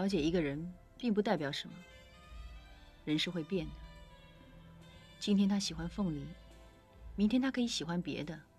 了解一个人，并不代表什么。人是会变的。今天他喜欢凤梨，明天他可以喜欢别的。